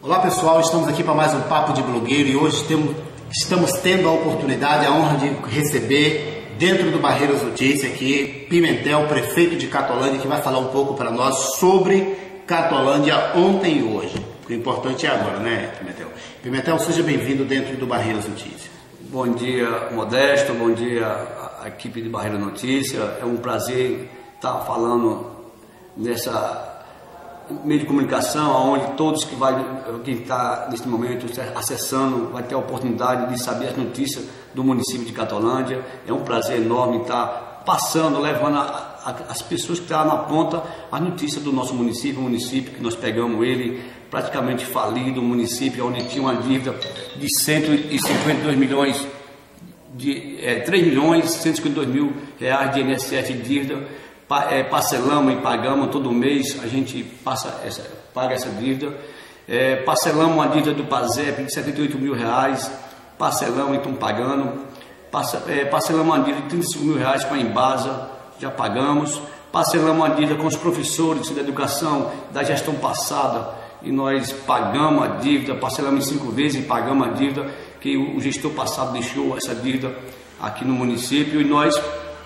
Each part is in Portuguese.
Olá pessoal, estamos aqui para mais um Papo de Blogueiro e hoje estamos tendo a oportunidade, a honra de receber dentro do Barreiras Notícias aqui Pimentel, prefeito de Catolândia, que vai falar um pouco para nós sobre Catolândia ontem e hoje. O importante é agora, né, Pimentel? Pimentel, seja bem-vindo dentro do Barreiras Notícias. Bom dia, Modesto, bom dia a equipe de Barreiras Notícias. É um prazer estar falando nessa meio de comunicação, onde todos quem está neste momento acessando vai ter a oportunidade de saber as notícias do município de Catolândia. É um prazer enorme estar passando, levando as pessoas que estão na ponta as notícias do nosso município, um município que nós pegamos ele praticamente falido, um município onde tinha uma dívida de 152 milhões, 3 milhões 152 mil reais de INSS de dívida. Parcelamos e pagamos todo mês, a gente paga essa dívida. Parcelamos uma dívida do PASEP de 78 mil reais, parcelamos e estamos pagando. Parcelamos uma dívida de 35 mil reais com a Embasa, já pagamos. Parcelamos uma dívida com os professores da educação da gestão passada e nós pagamos a dívida, parcelamos em 5 vezes e pagamos a dívida que o gestor passado deixou essa dívida aqui no município e nós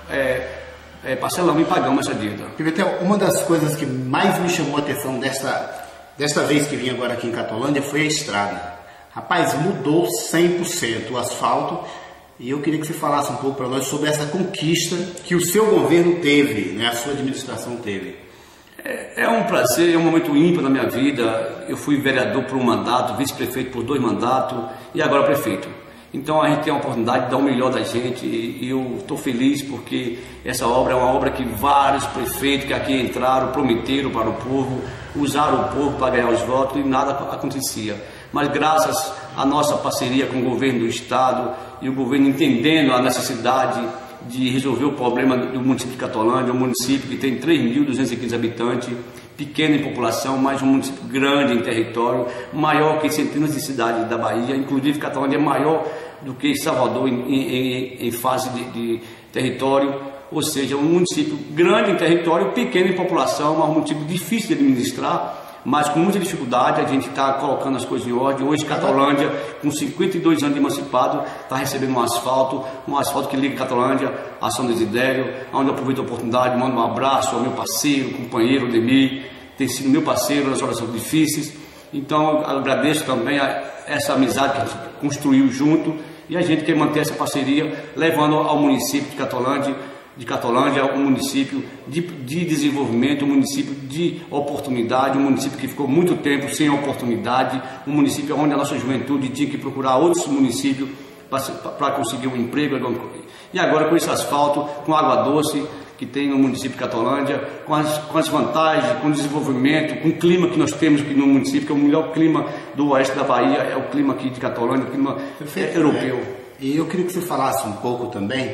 parcelamos e pagamos essa dívida. Pimentel, uma das coisas que mais me chamou a atenção desta vez que vim agora aqui em Catolândia foi a estrada. Rapaz, mudou 100% o asfalto e eu queria que você falasse um pouco para nós sobre essa conquista que o seu governo teve, né, a sua administração teve. É um prazer, é um momento ímpar na minha vida. Eu fui vereador por um mandato, vice-prefeito por 2 mandatos e agora prefeito. Então a gente tem a oportunidade de dar o melhor da gente e eu estou feliz porque essa obra é uma obra que vários prefeitos que aqui entraram prometeram para o povo, usaram o povo para ganhar os votos e nada acontecia. Mas graças à nossa parceria com o governo do estado e o governo entendendo a necessidade de resolver o problema do município de Catolândia, um município que tem 3.215 habitantes, pequeno em população, mas um município grande em território, maior que centenas de cidades da Bahia, inclusive Catolândia é maior do que Salvador em fase de território, ou seja, um município grande em território, pequeno em população, mas um município difícil de administrar, mas com muita dificuldade. A gente está colocando as coisas em ordem. Hoje Catolândia, com 52 anos de emancipado, está recebendo um asfalto que liga Catolândia a São Desidério, onde eu aproveito a oportunidade, mando um abraço ao meu parceiro, companheiro Odemir, tem sido meu parceiro nas horas difíceis. Então eu agradeço também essa amizade que a gente construiu junto e a gente quer manter essa parceria, levando ao município de Catolândia, um município de desenvolvimento, um município de oportunidade, um município que ficou muito tempo sem oportunidade, um município onde a nossa juventude tinha que procurar outros municípios para conseguir um emprego. E agora com esse asfalto, com água doce que tem no município de Catolândia, com as vantagens, com o desenvolvimento, com o clima que nós temos aqui no município, que é o melhor clima do oeste da Bahia, é o clima aqui de Catolândia, o clima europeu. E eu queria que você falasse um pouco também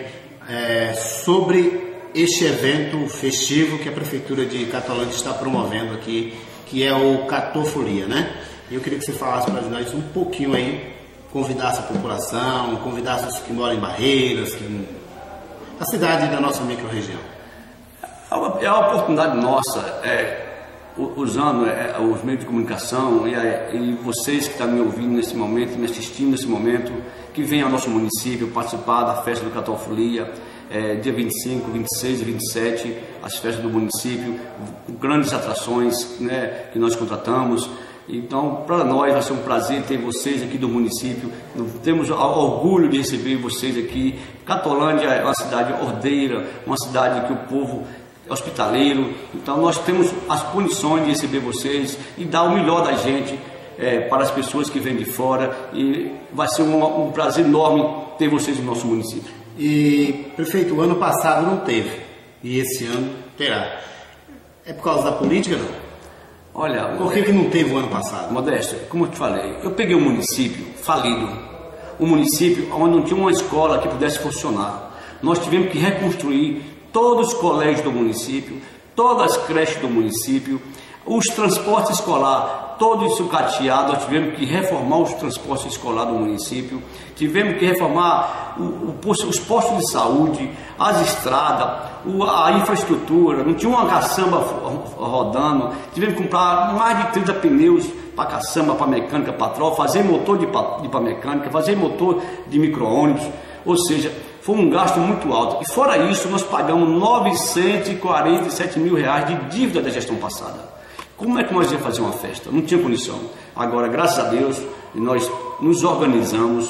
sobre este evento festivo que a Prefeitura de Catolândia está promovendo aqui, que é o Catofolia, né? Eu queria que você falasse para nós um pouquinho aí, convidasse a população, convidasse os que moram em Barreiras, a cidade da nossa microrregião. É a oportunidade nossa, usando os meios de comunicação e vocês que estão me ouvindo nesse momento, me assistindo nesse momento, que venham ao nosso município participar da festa do Catofolia, dia 25, 26 e 27, as festas do município, com grandes atrações, né, que nós contratamos. Então, para nós vai ser um prazer ter vocês aqui do município. Temos orgulho de receber vocês aqui. Catolândia é uma cidade ordeira, uma cidade que o povo é hospitaleiro. Então, nós temos as condições de receber vocês e dar o melhor da gente para as pessoas que vêm de fora. E vai ser um prazer enorme ter vocês no nosso município. E, prefeito, o ano passado não teve e esse ano terá. É por causa da política, não? Olha, por que não teve o ano passado? Modesto, como eu te falei, eu peguei um município falido, um município onde não tinha uma escola que pudesse funcionar. Nós tivemos que reconstruir todos os colégios do município, todas as creches do município, os transportes escolares. todo sucateado. Nós tivemos que reformar os transportes escolares do município, tivemos que reformar os postos de saúde, as estradas, a infraestrutura. Não tinha uma caçamba rodando, tivemos que comprar mais de 30 pneus para caçamba, para mecânica, para troll, fazer motor para mecânica, fazer motor de micro-ônibus, ou seja, foi um gasto muito alto. E fora isso, nós pagamos 947 mil reais de dívida da gestão passada. Como é que nós íamos fazer uma festa? Não tinha condição. Agora, graças a Deus, nós nos organizamos,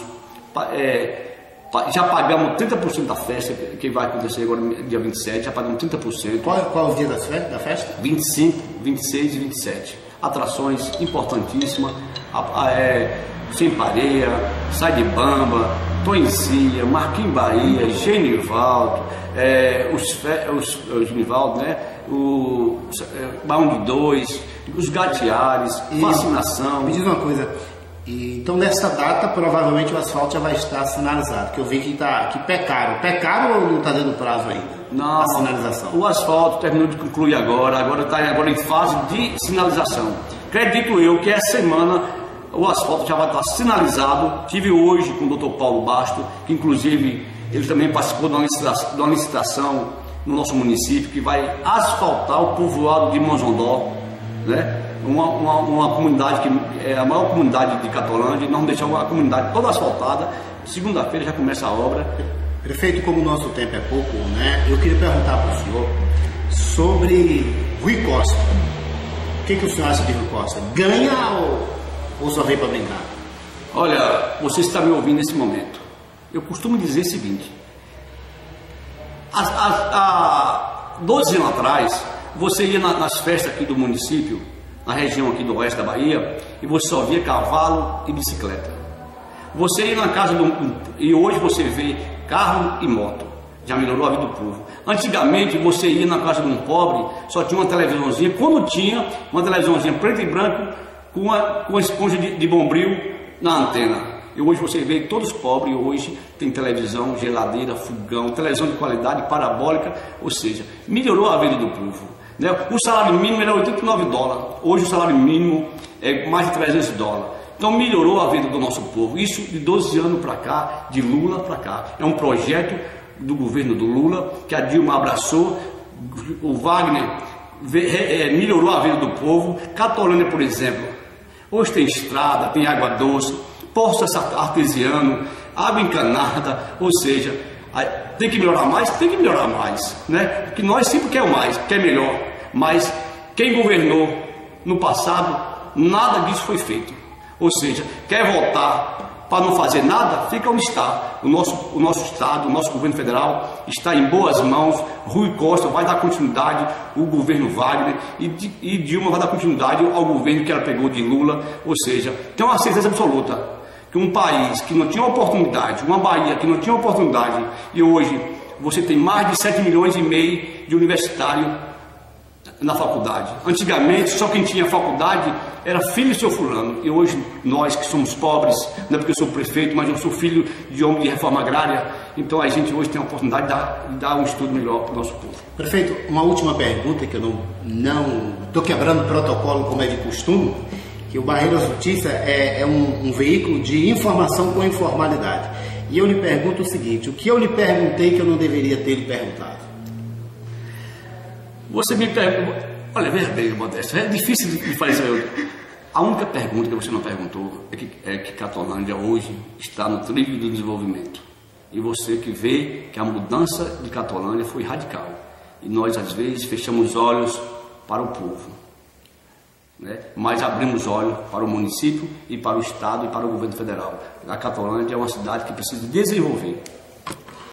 já pagamos 30% da festa, que vai acontecer agora dia 27, já pagamos 30%. Qual o dia da festa? 25, 26 e 27. Atrações importantíssimas, Sem Pareia, Sai de Bamba, Toencia, Marquinhos Bahia, Genivaldo, os Genivaldo, né? O Baú de Dois, os Gatiares, vacinação. Me diz uma coisa, então nessa data provavelmente o asfalto já vai estar sinalizado, que eu vi que pecaram ou não está dando prazo ainda? Não, a sinalização. O asfalto terminou de concluir agora está em fase de sinalização. Acredito eu que essa semana o asfalto já vai estar sinalizado. Tive hoje com o Dr. Paulo Basto, que inclusive ele também participou de uma licitação no nosso município, que vai asfaltar o povoado de Monzondó, né? Uma comunidade que é a maior comunidade de Catolândia, e nós vamos deixar a comunidade toda asfaltada. Segunda-feira já começa a obra. Prefeito, como o nosso tempo é pouco, né? Eu queria perguntar para o senhor sobre Rui Costa. O que o senhor acha de Rui Costa? Ganha ou só vem para brincar? Olha, você está me ouvindo nesse momento. Eu costumo dizer o seguinte: há 12 anos atrás, você ia nas festas aqui do município, na região aqui do oeste da Bahia, e você só via cavalo e bicicleta. Você ia na casa e hoje você vê carro e moto. Já melhorou a vida do povo. Antigamente você ia na casa de um pobre, só tinha uma televisãozinha, quando tinha uma televisãozinha preto e branco com uma esponja de bombril na antena. E hoje você vê que todos os pobres hoje têm televisão, geladeira, fogão, televisão de qualidade, parabólica, ou seja, melhorou a vida do povo, né? O salário mínimo era $89, hoje o salário mínimo é mais de $300. Então melhorou a vida do nosso povo. Isso de 12 anos para cá, de Lula para cá. É um projeto do governo do Lula, que a Dilma abraçou, o Wagner melhorou a vida do povo. Catolândia, por exemplo, hoje tem estrada, tem água doce, poço artesiano, água encanada, ou seja, tem que melhorar mais, né? Porque nós sempre queremos mais, quer melhor, mas quem governou no passado, nada disso foi feito. Ou seja, quer voltar para não fazer nada, fica onde está. O nosso estado, o nosso governo federal está em boas mãos. Rui Costa vai dar continuidade ao governo Wagner e Dilma vai dar continuidade ao governo que ela pegou de Lula. Ou seja, tem uma certeza absoluta que um país que não tinha oportunidade, uma Bahia que não tinha oportunidade, e hoje você tem mais de 7,5 milhões de universitários na faculdade. Antigamente, só quem tinha faculdade era filho do seu fulano. E hoje, nós que somos pobres, não é porque eu sou prefeito, mas eu sou filho de homem de reforma agrária, então a gente hoje tem a oportunidade de dar um estudo melhor para o nosso povo. Prefeito, uma última pergunta, que eu não estou quebrando o protocolo como é de costume, que o Barreiras Notícias é um veículo de informação com informalidade. E eu lhe pergunto o seguinte: o que eu lhe perguntei que eu não deveria ter lhe perguntado? Você me pergunta, olha, veja bem, Modesto, é difícil de fazer. A única pergunta que você não perguntou é que Catolândia hoje está no trilho do desenvolvimento. E você que vê que a mudança de Catolândia foi radical. E nós, às vezes, fechamos os olhos para o povo, né? Mas abrimos olhos para o município e para o estado e para o governo federal. A Catolândia é uma cidade que precisa desenvolver.